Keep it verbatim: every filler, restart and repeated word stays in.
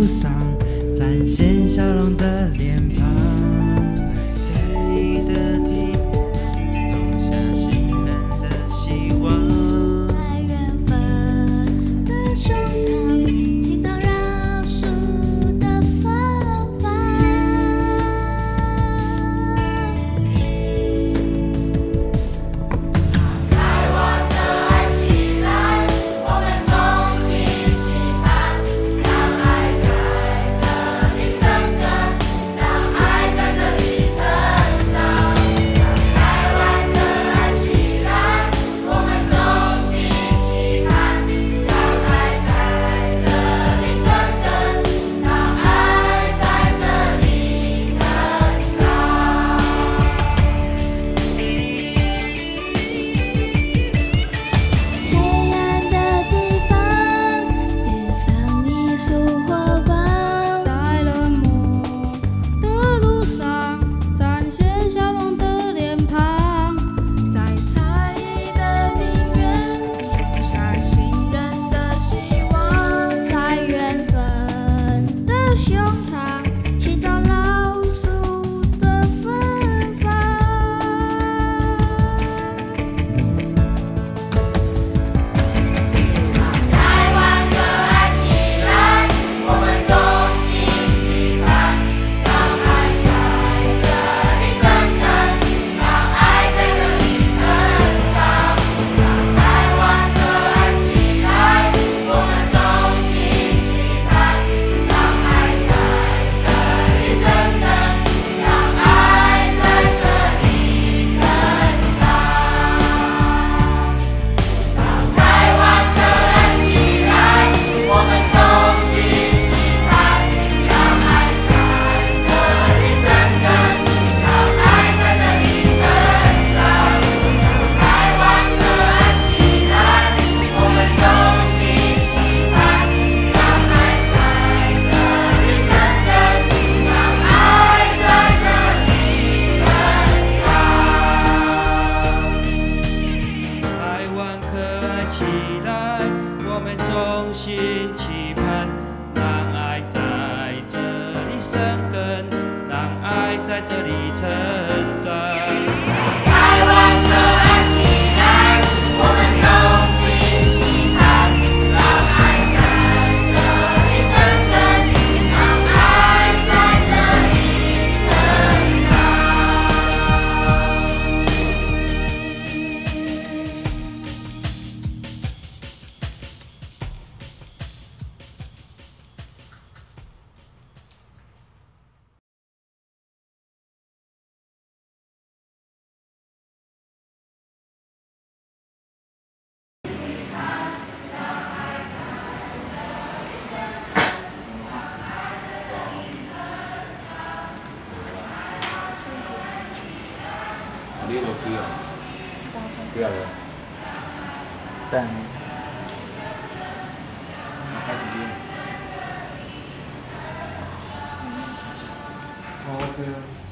路上，展现笑容的脸庞。在在意的地方，种下信任的希望。 在缘分的胸膛，祈祷饶恕的芬芳。 开往可爱起来，我们衷心期盼，让爱在这里生根，让爱在这里成长。台湾可爱起来，我们衷心期盼，让爱在这里生根，让爱在这里成长。 黑暗的地方，点上一束火光。 在冷漠的路上，展现笑容的脸庞。在猜疑的庭院，种下信任的希望。 在缘分的胸膛，祈祷饶恕的芬芳。 台湾可爱起来，我们衷心期盼，让爱在这里生根，让爱在这里成长。台湾可爱起来，我们衷心期盼，让爱在这里生根，让爱在这里成长。台湾可爱起来，我们衷心期盼，让爱在这里生根，让爱在这里成长。台湾可爱起来，我们衷心期盼，让爱在这里生根，让爱在这里成长。 台湾可爱起来，我们衷心期盼，让爱在这里生根，让爱在这里成长。 台湾可爱起来，我们衷心期盼，让爱在这里生根，让爱在这里成你有需要？不要了。 但开几边？哦，OK 啊。